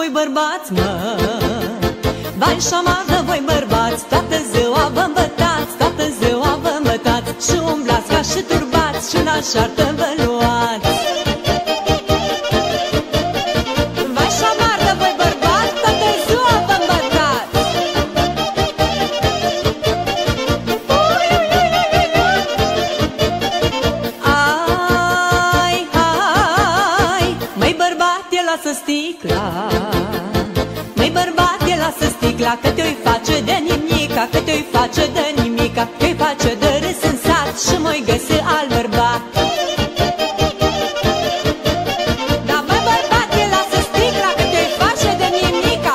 voi bărbați, mă, vai și amar de voi bărbați, toată ziua vă îmbătați, toată ziua vă îmbătați și umblați ca și turbați și la șartă vă luați. Vai și amar de voi bărbați, toată ziua vă îmbătați. Ai, hai, măi bărbate, lasă sticla, măi bărbate, lasă sticla, că te-o-i face de nimica, că te-o-i face de nimica, că-i face de râs în sat și mă-i găsi alt bărbat. Da, măi bărbate, lasă sticla, că te-o-i face de nimica.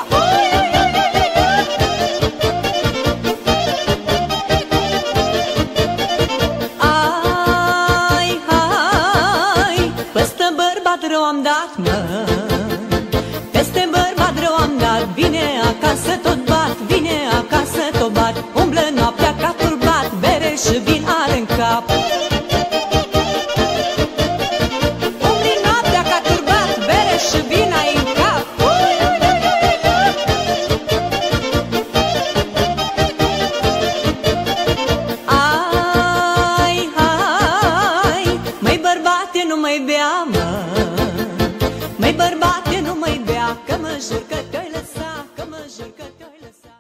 Ai, hai, peste bărbat rău am dat, mă, peste bărbat rău am dat, vine acasă tot bat, vine acasă tot bat, umblă noaptea ca turbat, bere și vin are în cap. Umbli noaptea ca turbat, bere și vin ai în cap. Ai, hai, măi bărbate, nu mai bea, mă, măi bărbate, nu mai bea, că mă jur că te-ai lăsat, că mă jur că te-ai lăsat.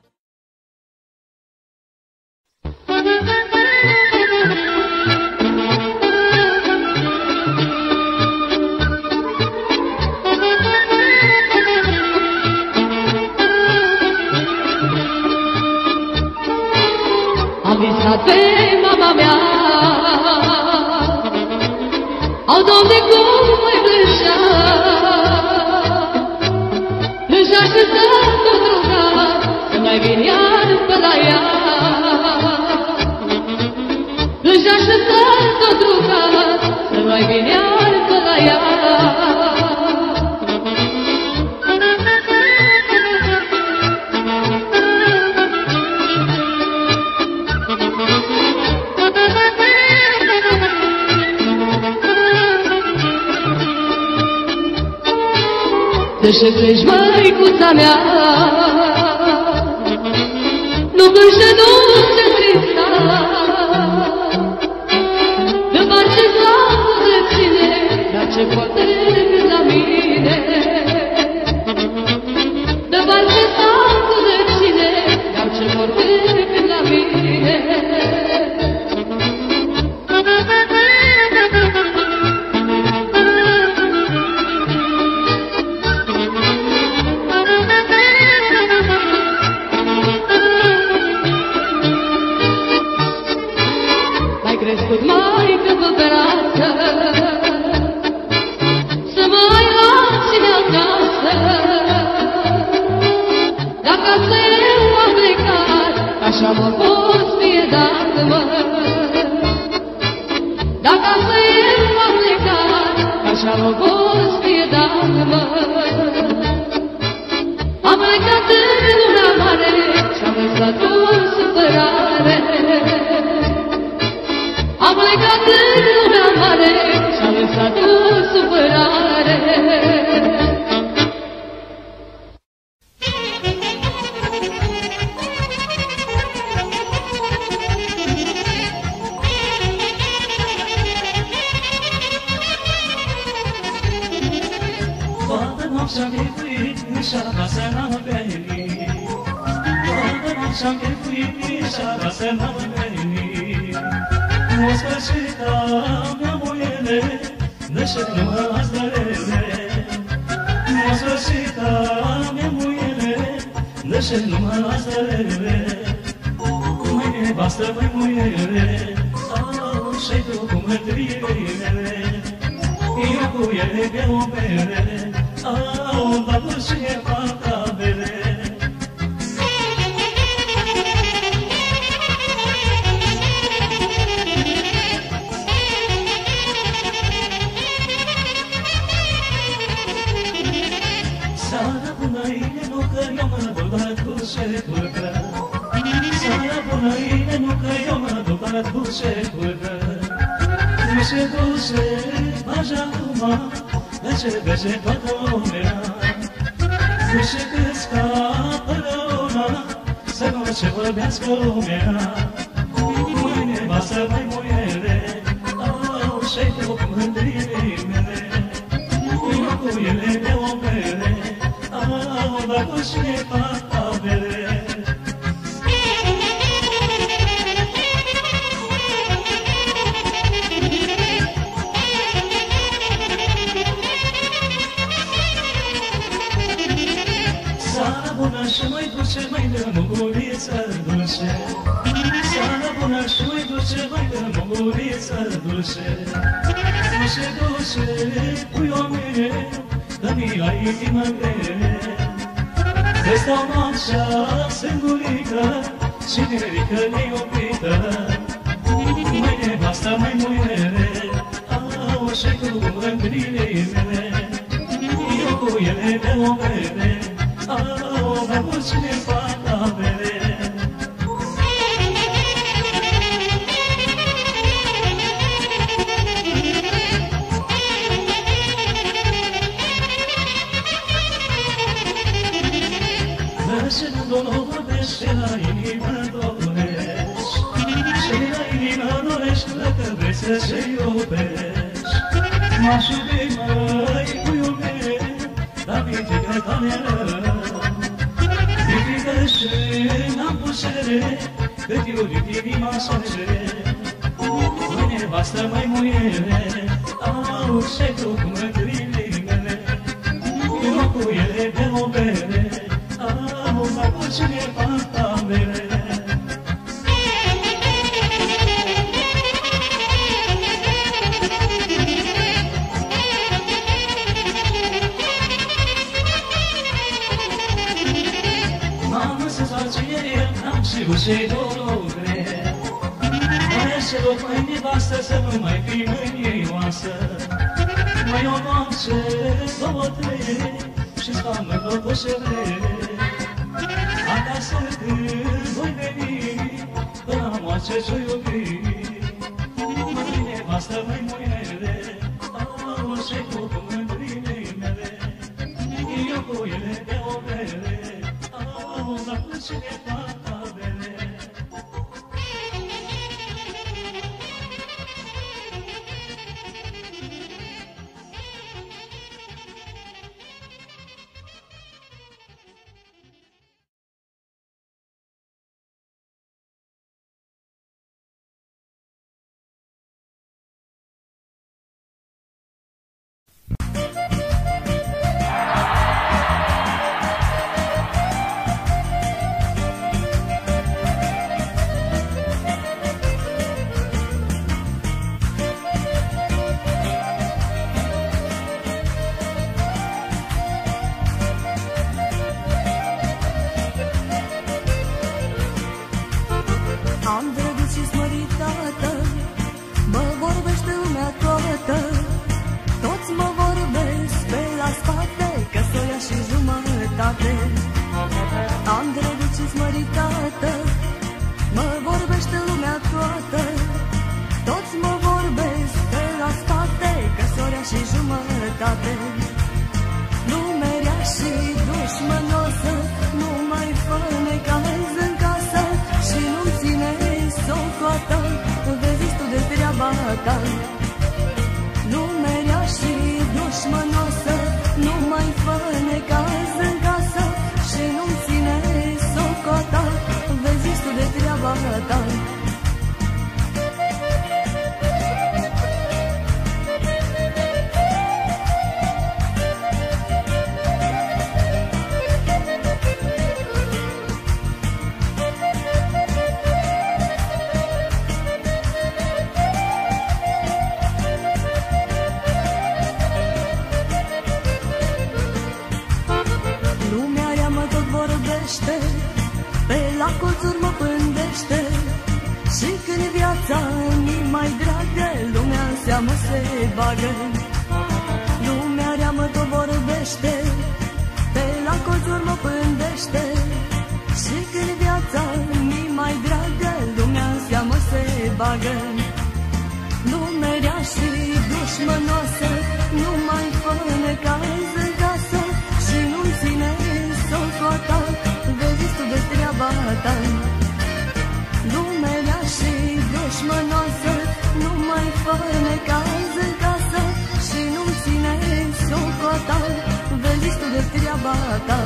Am visat pe mama mea, au, Doamne, cum mă-i plângea, plângea și s-a tot rugat să mai vin iar pe la ea. Plângea și s-a tot rugat să mai vin iar pe la ea. Să plângi, măicuța mea, nu plângi de dulce trista, de parce slavă de ține, dar ce poate decât la mine. De parce slavă de ține, dar ce poate decât la mine. Crescut maică pe brață, să mai lasă-ne acasă. Dacă să eu am plecat, așa mă poți fie dat, mă. Dacă să eu am plecat, așa mă poți fie dat, mă. Am plecat în luna mare și-am lăsat o supărare. Am plecat în lumea mare și-am lăsat o supărare. Toată noaptea-am chefuit și acasă n-am venit. Toată noaptea-am chefuit și acasă n-am venit. Moscășita mea, muiele, de ce nu mă zdărele? Moscășita mea, muiele, de ce nu mă zdărele? Măi nevastă, măi muiele, au, și tu cu mătriile, eu cu ele beau bere, au, dar tu și e fata bere. Seara bună, nu că eu mă duc la dușeturcă. Seara bună, nu că eu mă duc la dușeturcă. Dușe, dușe, așa acum, de ce toată lumea? Zice că scapă răuna, să nu ce vorbească lumea. Mai nevastă, mai muiere, au și-ai tot mândriile mele. Eu cu ele beau bere, au dacă și-ne fac avere. Și mai duce, mai dă muguriță dulce. Seara bună și mai duce, mai dă muguriță dulce. Dulce, dulce, puiul meu, dă-mi la inimă grele. Că stau noaptea singurică și nerică neiubită. Mai nevastă, mai muiere, au și cu mândrile mele. Eu cu ele beau bere, au, dar cu cine fac avere. Și nu vorbește la inimă dorești, și la inimă dorești, dacă vrei să-ți iubești. M-aș iubi, măi, puiul meu, dar mi-e frică tale rău. Mi-e frică și n-am putere, cât iubit inima-și cere. Mâine nevastă, mai muiere, au și tu cu mândrile mele. Eu cu ele beau bere, dar cu cine fac avere. Mamă, să face el, n-am știut și-i dolore. Mai să rog mai nevastă să nu mai fii mânioasă. Mai o noapte, două, trei, și-ți fac mătopoșele. Acasă când voi veni, până la moarte ce-o iubi. Măi nevastă, măi muiere, au și cu mândrile mele. Eu cu ele beau bere, au, dar cu cine fac avere. Am drăguț și smăritată, mă vorbește lumea toată. Toți mă vorbesc pe la spate, că s-o ia și jumătate. Am drăguț și smăritată, mă vorbește lumea toată. Toți mă vorbesc pe la spate, că s-o ia și jumătate. Numerea și dușmănoasă, nu mai fă necaz în casă și nu ține socotă, vezi tu de treaba ta. Numerea și dușmănoasă, nu mai fă necaz în casă și nu ține socotă, vezi tu de treaba ta. Pe la colțuri mă pândește și când viața mi mai dragă, lumea în seamă se bagă. Lumea rea mă tot vorbește, pe la colțuri mă pândește și când viața mi mai dragă, lumea în seamă se bagă. Lumea rea și dușmănoasă, nu mai fă necaz în casă și nu ține ta.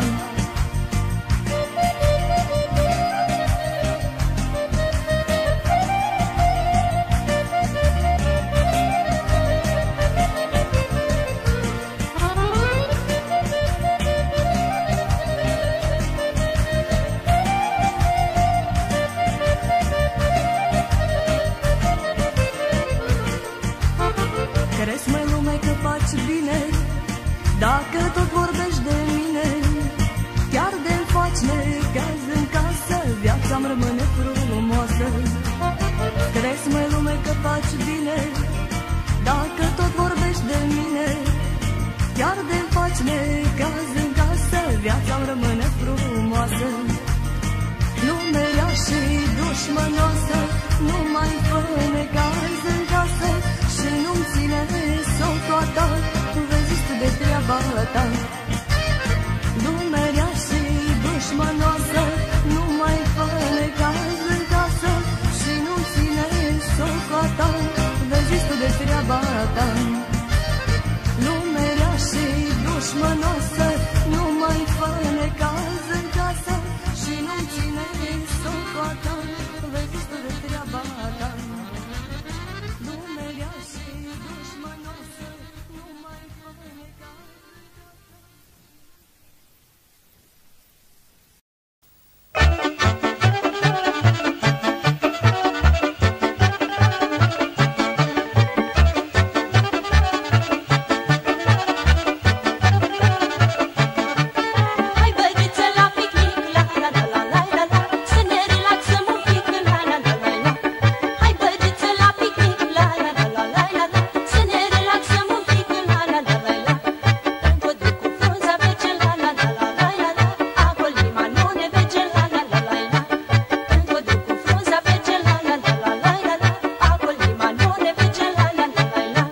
Crezi, măi, lume, că faci bine dacă tot vorbești de mine. Chiar de-mi faci necaz în casă, viața-mi rămâne frumoasă. Crezi, măi, lume, că faci bine dacă tot vorbești de mine. Chiar de-mi faci necaz în casă, viața-mi rămâne frumoasă. Lume rea și dușmănoasă, nu mai fă necaz în casă și nu-mi ține socoata, vezi tu de treaba ta. Lume rea și dușmănoasă, nu mai fă necaz în casă și nu-mi ține socoata, vezi tu de treaba ta. Lume rea și dușmănoasă, nu mai fă necaz în casă și nu-mi ține socoata, vezi tu de treaba ta. Lume rea și dușmănoasă, nu mai fă necaz. Hai băieți la picnic, la la la la la la la, să ne relaxăm un pic, la la la la la. Hai băieți la picnic, la la la la la la la, să ne relaxăm un pic, la la la la la. În pădure cu frunza vece, la la la la la la la, acolo limanul ne vece, la la la la la. În pădure cu frunza vece, la la la la la la la, acolo limanul ne vece, la la la la la.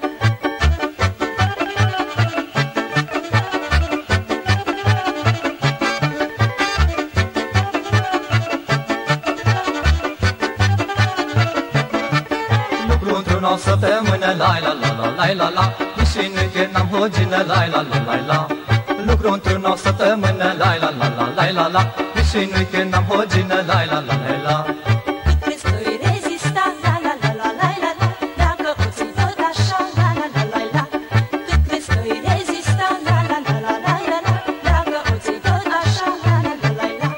Lucru într-o săptămână, la la la la la la la, și nu că n-am hogină, la la la la la. Lucru într-o săptămână, la la la la la la la, și nu că n-am hogină, la la la la la. Cât crezi că îi rezista, la la la la la la la, dacă o ții tot așa, la la la la la. Cât crezi că îi rezista, la la la la la la la, dacă o ții tot așa, la la la la la.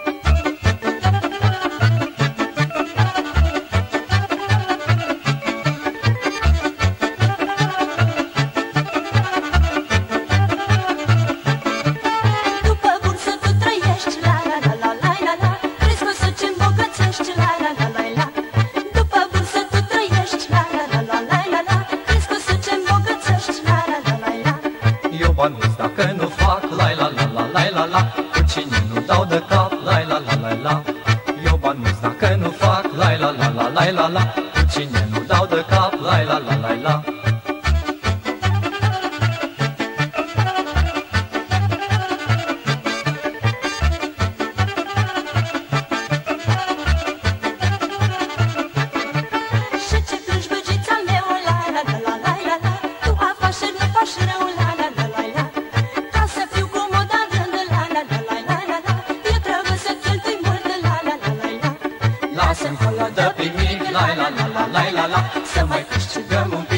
După bursă tu trăiești, la la la la la la la, crezi că o să ce îmbogățești, la la la la la. După bursă tu trăiești, la la la la la la la, crezi că o să ce îmbogățești, la la la la la. Eu bani mulți dacă nu fac, la la la la la la la, cu cine nu dau de cap, la la la la la. Eu bani mulți dacă nu fac, la la la la la la la, cu cine nu dau de cap, la la la la la. Și ce plângi, băgița meu, la la la la la la la, tu afaceri nu faci rău, la la la la la. Ca să fiu comod în rând, la la la la la la la, eu trebuie să cheltui mult, la la la la la. Lasă-mi colo de pimic, la la la la la la la, să mai câștigăm un pic.